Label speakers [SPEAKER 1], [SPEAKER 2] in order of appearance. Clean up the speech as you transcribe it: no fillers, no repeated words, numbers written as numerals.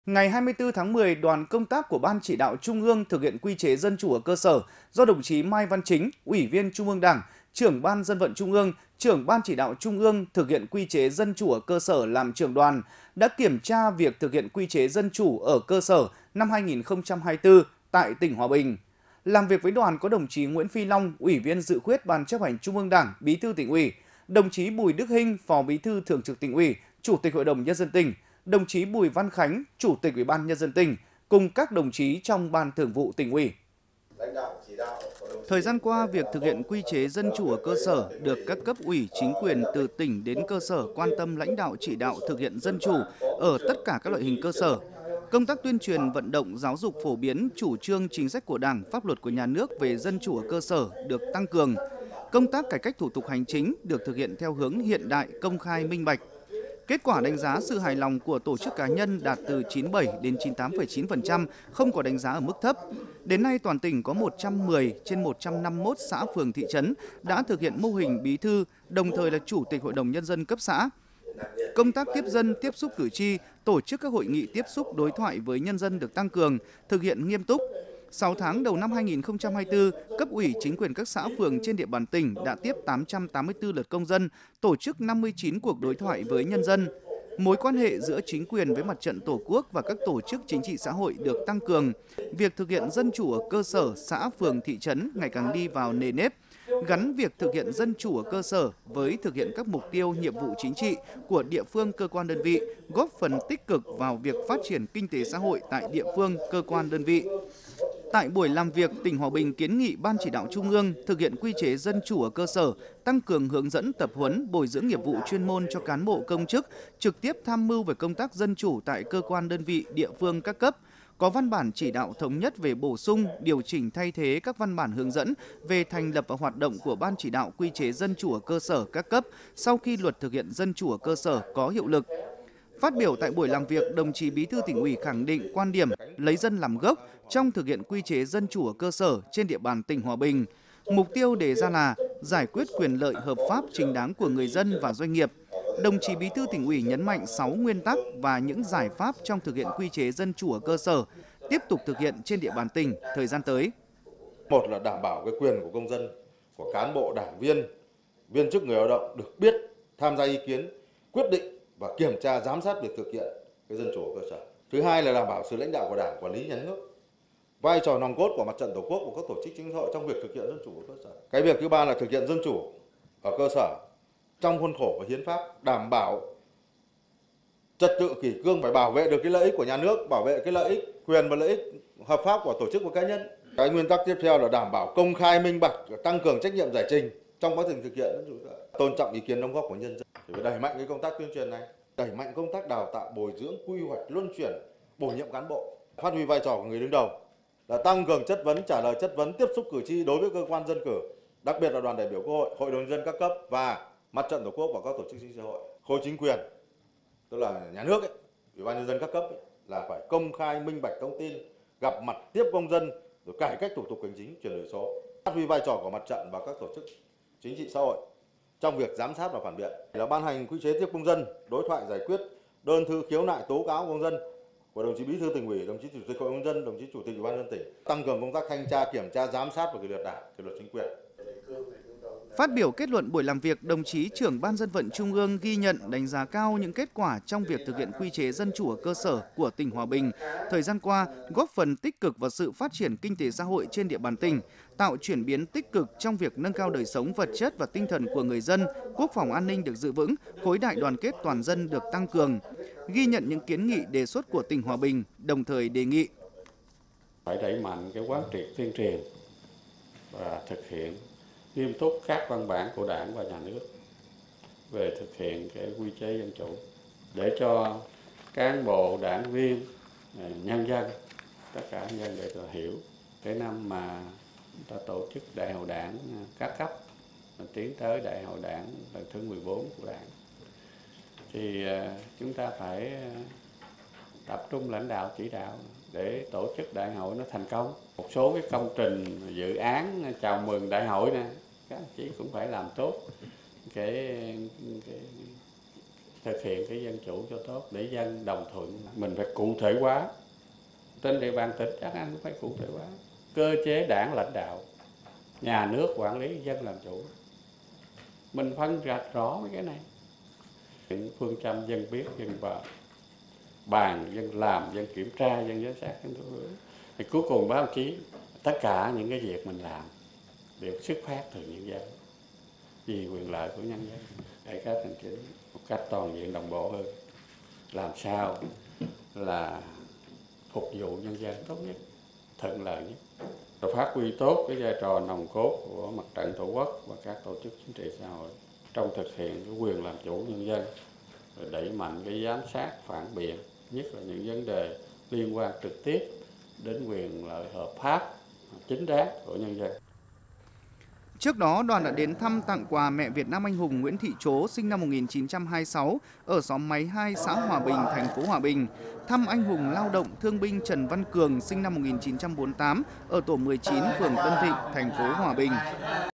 [SPEAKER 1] Ngày 24 tháng 10, đoàn công tác của Ban Chỉ đạo Trung ương thực hiện quy chế dân chủ ở cơ sở do đồng chí Mai Văn Chính, Ủy viên Trung ương Đảng, trưởng Ban Dân vận Trung ương, trưởng Ban Chỉ đạo Trung ương thực hiện quy chế dân chủ ở cơ sở làm trưởng đoàn, đã kiểm tra việc thực hiện quy chế dân chủ ở cơ sở năm 2024 tại tỉnh Hòa Bình. Làm việc với đoàn có đồng chí Nguyễn Phi Long, Ủy viên Dự khuyết Ban Chấp hành Trung ương Đảng, Bí thư Tỉnh ủy, đồng chí Bùi Đức Hinh, Phó Bí thư Thường trực Tỉnh ủy, Chủ tịch Hội đồng Nhân dân tỉnh, đồng chí Bùi Văn Khánh, Chủ tịch Ủy ban Nhân dân tỉnh, cùng các đồng chí trong Ban Thường vụ Tỉnh ủy. Thời gian qua, việc thực hiện quy chế dân chủ ở cơ sở được các cấp ủy chính quyền từ tỉnh đến cơ sở quan tâm lãnh đạo chỉ đạo thực hiện dân chủ ở tất cả các loại hình cơ sở. Công tác tuyên truyền vận động giáo dục phổ biến chủ trương chính sách của Đảng, pháp luật của nhà nước về dân chủ ở cơ sở được tăng cường. Công tác cải cách thủ tục hành chính được thực hiện theo hướng hiện đại, công khai, minh bạch. Kết quả đánh giá sự hài lòng của tổ chức cá nhân đạt từ 97 đến 98,9%, không có đánh giá ở mức thấp. Đến nay, toàn tỉnh có 110 trên 151 xã phường thị trấn đã thực hiện mô hình bí thư, đồng thời là Chủ tịch Hội đồng Nhân dân cấp xã. Công tác tiếp dân, tiếp xúc cử tri, tổ chức các hội nghị tiếp xúc đối thoại với nhân dân được tăng cường, thực hiện nghiêm túc. 6 tháng đầu năm 2024, cấp ủy chính quyền các xã phường trên địa bàn tỉnh đã tiếp 884 lượt công dân, tổ chức 59 cuộc đối thoại với nhân dân. Mối quan hệ giữa chính quyền với mặt trận Tổ quốc và các tổ chức chính trị xã hội được tăng cường. Việc thực hiện dân chủ ở cơ sở, xã, phường, thị trấn ngày càng đi vào nề nếp, gắn việc thực hiện dân chủ ở cơ sở với thực hiện các mục tiêu, nhiệm vụ chính trị của địa phương, cơ quan đơn vị, góp phần tích cực vào việc phát triển kinh tế xã hội tại địa phương, cơ quan đơn vị. Tại buổi làm việc, tỉnh Hòa Bình kiến nghị Ban Chỉ đạo Trung ương thực hiện quy chế dân chủ ở cơ sở, tăng cường hướng dẫn tập huấn, bồi dưỡng nghiệp vụ chuyên môn cho cán bộ công chức, trực tiếp tham mưu về công tác dân chủ tại cơ quan đơn vị, địa phương các cấp, có văn bản chỉ đạo thống nhất về bổ sung, điều chỉnh thay thế các văn bản hướng dẫn về thành lập và hoạt động của Ban Chỉ đạo quy chế dân chủ ở cơ sở các cấp sau khi luật thực hiện dân chủ ở cơ sở có hiệu lực. Phát biểu tại buổi làm việc, đồng chí Bí thư Tỉnh ủy khẳng định quan điểm lấy dân làm gốc trong thực hiện quy chế dân chủ ở cơ sở trên địa bàn tỉnh Hòa Bình. Mục tiêu đề ra là giải quyết quyền lợi hợp pháp chính đáng của người dân và doanh nghiệp. Đồng chí Bí thư Tỉnh ủy nhấn mạnh 6 nguyên tắc và những giải pháp trong thực hiện quy chế dân chủ ở cơ sở, tiếp tục thực hiện trên địa bàn tỉnh thời gian tới.
[SPEAKER 2] Một là đảm bảo cái quyền của công dân, của cán bộ, đảng viên, viên chức, người lao động được biết, tham gia ý kiến, quyết định và kiểm tra giám sát việc thực hiện cái dân chủ ở cơ sở. Thứ hai là đảm bảo sự lãnh đạo của Đảng, quản lý nhà nước, vai trò nòng cốt của mặt trận Tổ quốc và các tổ chức chính trị xã hội trong việc thực hiện dân chủ ở cơ sở. Cái việc thứ ba là thực hiện dân chủ ở cơ sở trong khuôn khổ của hiến pháp, đảm bảo trật tự kỷ cương, phải bảo vệ được cái lợi ích của nhà nước, bảo vệ cái lợi ích, quyền và lợi ích hợp pháp của tổ chức và cá nhân. Cái nguyên tắc tiếp theo là đảm bảo công khai, minh bạch, tăng cường trách nhiệm giải trình trong quá trình thực hiện dân chủ, tôn trọng ý kiến đóng góp của nhân dân. Phải đẩy mạnh cái công tác tuyên truyền này, đẩy mạnh công tác đào tạo, bồi dưỡng, quy hoạch, luân chuyển, bổ nhiệm cán bộ, phát huy vai trò của người đứng đầu, là tăng cường chất vấn, trả lời chất vấn, tiếp xúc cử tri đối với cơ quan dân cử, đặc biệt là đoàn đại biểu Quốc hội, Hội đồng nhân dân các cấp và mặt trận Tổ quốc và các tổ chức chính trị xã hội, khối chính quyền, tức là nhà nước ấy, Ủy ban nhân dân các cấp ấy, là phải công khai, minh bạch thông tin, gặp mặt tiếp công dân, rồi cải cách thủ tục hành chính, chuyển đổi số, phát huy vai trò của mặt trận và các tổ chức chính trị xã hội trong việc giám sát và phản biện, là ban hành quy chế tiếp công dân, đối thoại giải quyết đơn thư khiếu nại tố cáo công dân của đồng chí Bí thư Tỉnh ủy, đồng chí Chủ tịch Hội đồng nhân dân, đồng chí Chủ tịch Ủy ban nhân dân tỉnh, tăng cường công tác thanh tra, kiểm tra, giám sát và kỷ luật Đảng, kỷ luật chính quyền.
[SPEAKER 1] Phát biểu kết luận buổi làm việc, đồng chí trưởng Ban Dân vận Trung ương ghi nhận, đánh giá cao những kết quả trong việc thực hiện quy chế dân chủ ở cơ sở của tỉnh Hòa Bình thời gian qua, góp phần tích cực vào sự phát triển kinh tế xã hội trên địa bàn tỉnh, tạo chuyển biến tích cực trong việc nâng cao đời sống vật chất và tinh thần của người dân, quốc phòng an ninh được giữ vững, khối đại đoàn kết toàn dân được tăng cường. Ghi nhận những kiến nghị đề xuất của tỉnh Hòa Bình, đồng thời đề nghị
[SPEAKER 3] phải đẩy mạnh cái quán triệt tuyên truyền và thực hiện nghiêm túc các văn bản của Đảng và Nhà nước về thực hiện cái quy chế dân chủ để cho cán bộ, đảng viên, nhân dân, tất cả nhân dân để hiểu cái năm mà ta tổ chức Đại hội Đảng các cấp tiến tới Đại hội Đảng lần thứ 14 của Đảng thì chúng ta phải tập trung lãnh đạo chỉ đạo để tổ chức đại hội nó thành công. Một số cái công trình dự án chào mừng đại hội nè, các anh chí cũng phải làm tốt cái thực hiện cái dân chủ cho tốt để dân đồng thuận. Mình phải cụ thể hóa. Trên địa bàn tỉnh chắc anh phải cụ thể hóa. Cơ chế đảng lãnh đạo, nhà nước quản lý, dân làm chủ. Mình phân rạch rõ mấy cái này. Những phương châm dân biết, dân bàn, dân làm, dân kiểm tra, dân giám sát, dân thụ hưởng. Thì cuối cùng báo chí, tất cả những cái việc mình làm đều xuất phát từ nhân dân, vì quyền lợi của nhân dân. Cải cách hành chính một cách toàn diện đồng bộ hơn, làm sao là phục vụ nhân dân tốt nhất, thuận lợi nhất, rồi phát huy tốt cái vai trò nòng cốt của Mặt trận Tổ quốc và các tổ chức chính trị xã hội trong thực hiện cái quyền làm chủ nhân dân, rồi đẩy mạnh cái giám sát phản biện, nhất là những vấn đề liên quan trực tiếp đến quyền lợi hợp pháp chính đáng của nhân dân.
[SPEAKER 1] Trước đó, đoàn đã đến thăm tặng quà mẹ Việt Nam anh hùng Nguyễn Thị Trố sinh năm 1926 ở xóm Máy 2, xã Hòa Bình, thành phố Hòa Bình, thăm anh hùng lao động thương binh Trần Văn Cường sinh năm 1948 ở tổ 19, phường Tân Thịnh, thành phố Hòa Bình.